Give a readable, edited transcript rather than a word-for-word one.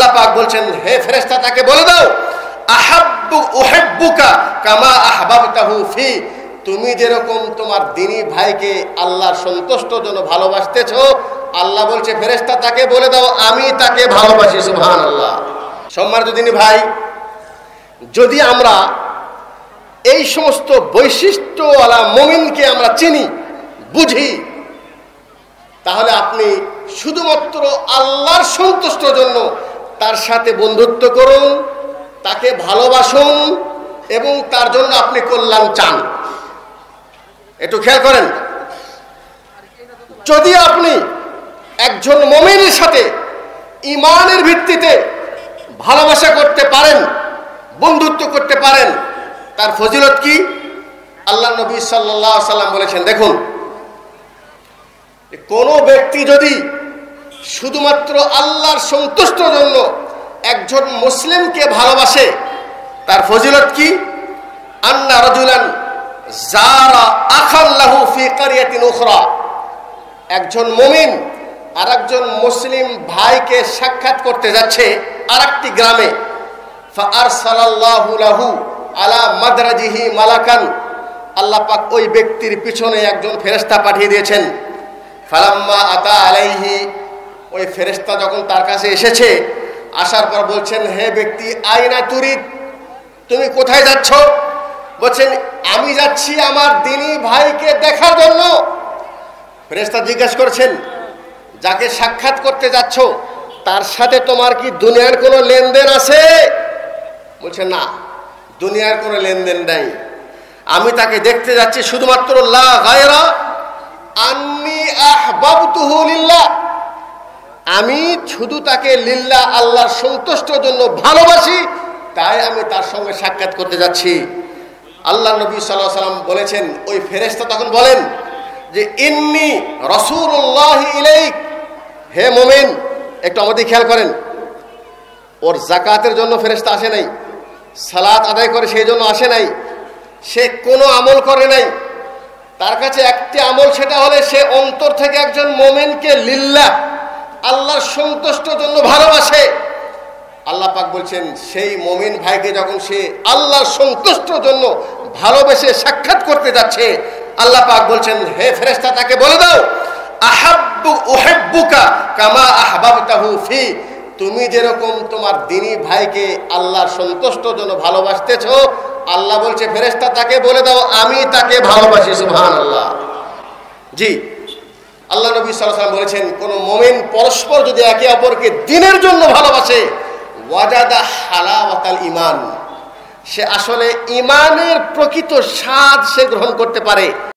পাক বলছেন, হে ফেরেশতা তাকে বলে দাও, আহাব্বু উহিব্বুকা কামা আহবাবতাহু ফি, তুমি যেরকম তোমার দ্বীনী ভাইকে আল্লাহর সন্তুষ্টর জন্য ভালোবাসতেছো, আল্লাহ বলছে ফেরেশতা তাকে বলে দাও আমি তাকে ভালোবাসি। সুবহানাল্লাহ। সম্মানিত দ্বীনী ভাই, যদি আমরা এই সমস্ত বৈশিষ্ট্যওয়ালা মুমিনকে আমরা চিনি, বুঝি, তাহলে আপনি শুধুমাত্র আল্লাহর সন্তুষ্টর জন্য তার সাথে বন্ধুত্ব করুন, তাকে ভালোবাসুন এবং তার জন্য আপনি কল্যাণ চান। একটু খেয়াল করেন, যদি আপনি একজন মুমিনের সাথে ঈমানের ভিত্তিতে ভালোবাসা করতে পারেন, বন্ধুত্ব করতে পারেন, তার ফজিলত কি? আল্লাহ নবী সাল্লাল্লাহু আলাইহি সাল্লাম বলেছেন, দেখুন, কোন ব্যক্তি যদি শুধুমাত্র আল্লাহর সন্তুষ্টর জন্য একজন মুসলিমকে ভালোবাসে, তার ফজিলত কি? আন্না রাজুলান যারা আখাল্লাহু ফি কারিয়াতিন উখরা, একজন মুমিন আরেকজন মুসলিম ভাইকে সাক্ষাৎ করতে যাচ্ছে আরেকটি গ্রামে, ফাআরসালাল্লাহু লাহু আলা মাদরাজিহি মালাকান, আল্লাহ পাক ওই ব্যক্তির পিছনে একজন ফেরেশতা পাঠিয়ে দিয়েছেন। ফালাম্মা আতা আলাইহি, ওই ফেরেশতা যখন তার কাছে এসেছে, আসার পর বলছেন, হে ব্যক্তি, আইনা তুরিদ, তুমি কোথায় যাচ্ছ? বলছেন, আমি যাচ্ছি আমার দ্বীনী ভাইকে দেখার জন্য। ফেরেশতা জিজ্ঞাসা করছেন, যাকে সাক্ষাৎ করতে যাচ্ছ তার সাথে তোমার কি দুনিয়ার কোনো লেনদেন আছে? বলছে, না, দুনিয়ার কোনো লেনদেন নাই, আমি তাকে দেখতে যাচ্ছি শুধুমাত্র লা গায়রা আন্নী আহবাবতুহু লিল্লাহ, আমি শুধু তাকে লিল্লাহ, আল্লাহর সন্তুষ্টর জন্য ভালোবাসি, তাই আমি তার সঙ্গে সাক্ষাৎ করতে যাচ্ছি। আল্লাহ নবী সাল্লাল্লাহু আলাইহি ওয়াসাল্লাম বলেছেন, ওই ফেরেশতা তখন বলেন যে, ইন্নী রাসূলুল্লাহি ইলাইক, হে মুমিন, একটু আমাদের খেয়াল করেন, ওর যাকাতের জন্য ফেরেশতা আসে নাই, সালাত আদায় করে সেই জন্য আসে নাই, সে কোনো আমল করে নাই, তার কাছে একটি আমল, সেটা হলে সে অন্তর থেকে একজন মুমিনকে লিল্লাহ, আল্লাহর সন্তুষ্টর জন্য ভালোবাসে। আল্লাহ পাক বলছেন, সেই মুমিন ভাইকে যখন সে আল্লাহর সন্তুষ্টর জন্য ভালোবেসে সাক্ষাৎ করতে যাচ্ছে, আল্লাহ পাক বলছেন, হে ফেরেশতা তাকে বলে দাও, আহাব্বু উহিব্বুকা কামা আহবাবতাহু ফি, তুমি যেরকম তোমার দ্বীনী ভাইকে আল্লাহর সন্তুষ্টর জন্য ভালোবাসতেছো, আল্লাহ বলছে ফেরেশতা তাকে বলে দাও আমি তাকে ভালোবাসি। সুবহানাল্লাহ। জি, আল্লাহ নবী সাল্লাল্লাহু আলাইহি ওয়াসাল্লাম বলেছেন, কোন মুমিন পরস্পর যদি একে অপরকে দ্বীনের জন্য ভালোবাসে, ওয়াজাদা হালাওয়াতাল ঈমান, সে আসলে ঈমানের প্রকৃত স্বাদ সে গ্রহণ করতে পারে।